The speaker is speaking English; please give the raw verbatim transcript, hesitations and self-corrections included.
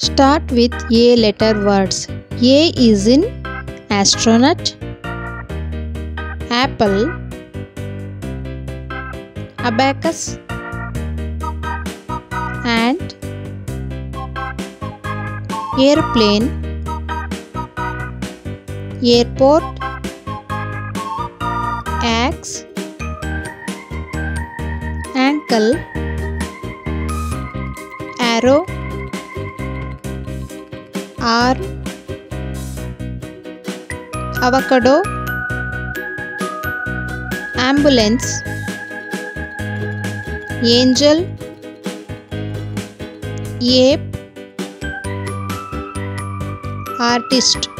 Start with A letter words. A is in astronaut, apple, abacus, and airplane, airport, axe, ankle, arrow, arm, avocado, ambulance, angel, ape, artist.